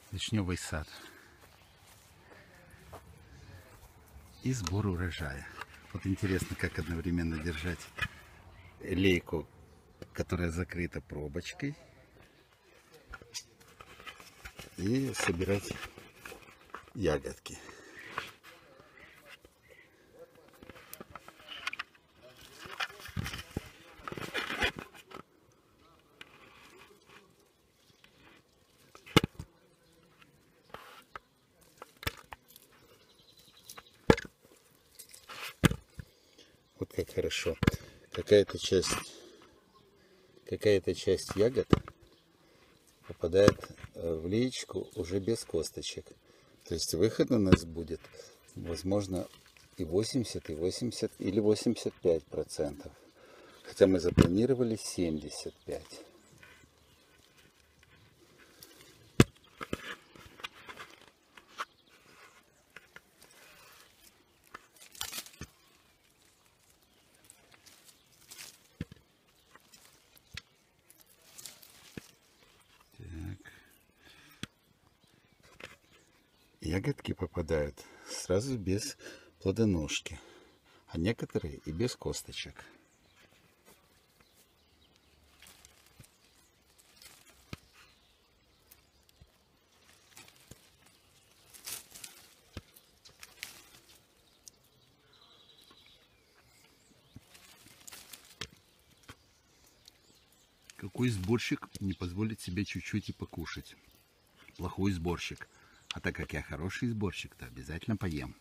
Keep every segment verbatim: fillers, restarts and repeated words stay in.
вишневый сад и сбор урожая. Вот интересно, как одновременно держать лейку, которая закрыта пробочкой, и собирать ягодки. Вот как хорошо. Какая-то часть, какая-то часть ягод попадает в леечку уже без косточек. То есть выход у нас будет, возможно, и восемьдесят, и восемьдесят, или восемьдесят пять процентов. Хотя мы запланировали семьдесят пять процентов. Ягодки попадают сразу без плодоножки, а некоторые и без косточек. Какой сборщик не позволит себе чуть-чуть и покушать? Плохой сборщик. А так как я хороший сборщик, то обязательно поем.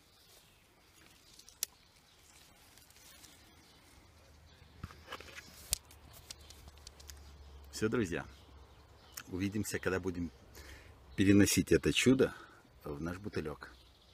Все, друзья. Увидимся, когда будем переносить это чудо в наш бутылек.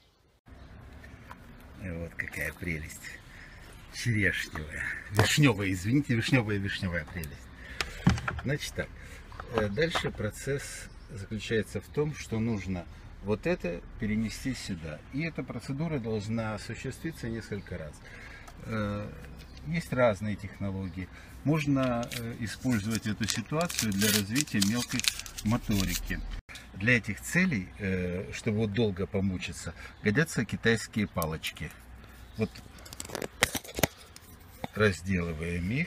И вот какая прелесть. Черешневая. Вишневая, извините, вишневая, вишневая прелесть. Значит так. Дальше процесс заключается в том, что нужно вот это перенести сюда. И эта процедура должна осуществиться несколько раз. Есть разные технологии. Можно использовать эту ситуацию для развития мелкой моторики. Для этих целей, чтобы вот долго помучиться, годятся китайские палочки. Вот разделываем их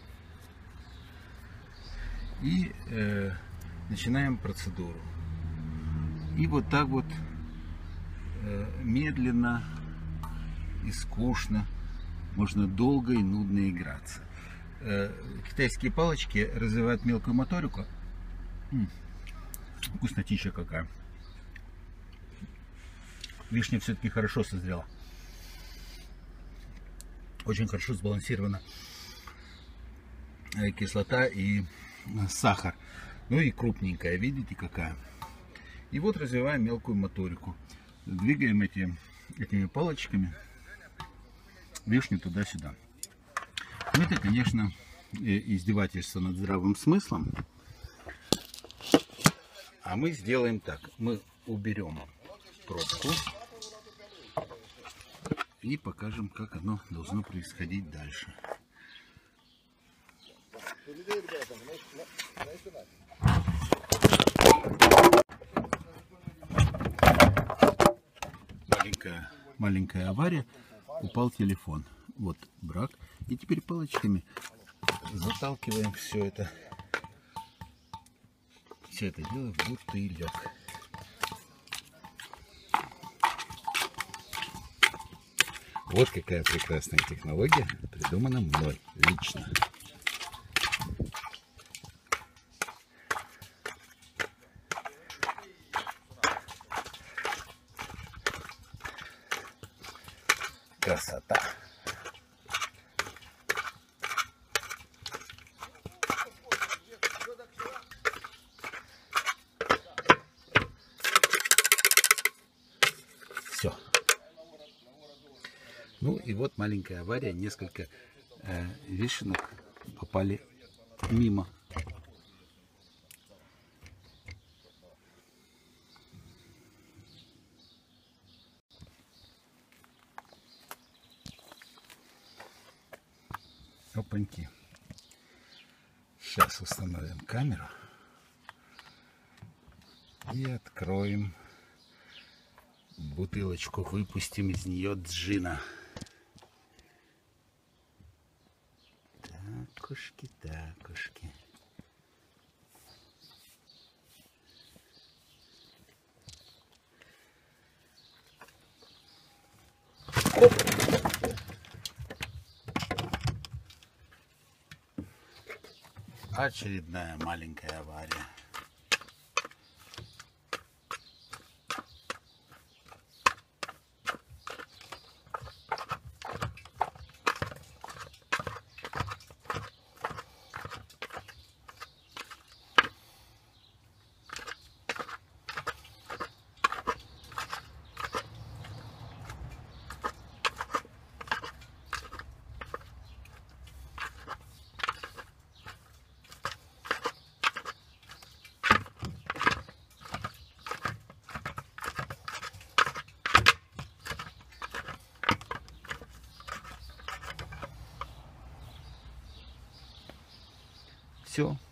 и начинаем процедуру. И вот так вот э, медленно и скучно можно долго и нудно играться. Э, китайские палочки развивают мелкую моторику. М-м, вкуснотища какая. Вишня все-таки хорошо созрела. Очень хорошо сбалансирована э, кислота и э, сахар. Ну и крупненькая, видите какая. И вот развиваем мелкую моторику. Двигаем эти, этими палочками вишню туда-сюда. Ну, это, конечно, издевательство над здравым смыслом. А мы сделаем так. Мы уберем пробку и покажем, как оно должно происходить дальше. Маленькая, маленькая авария, упал телефон. Вот брак. И теперь палочками заталкиваем все это, все это дело в бутылек. Вот какая прекрасная технология, придумана мной лично. Красота. Все. Ну и вот маленькая авария. Несколько э, вишенок попали мимо. Опаньки. Сейчас установим камеру. И откроем бутылочку, выпустим из нее джина. Такушки, такушки. Оп. Очередная маленькая авария. Все.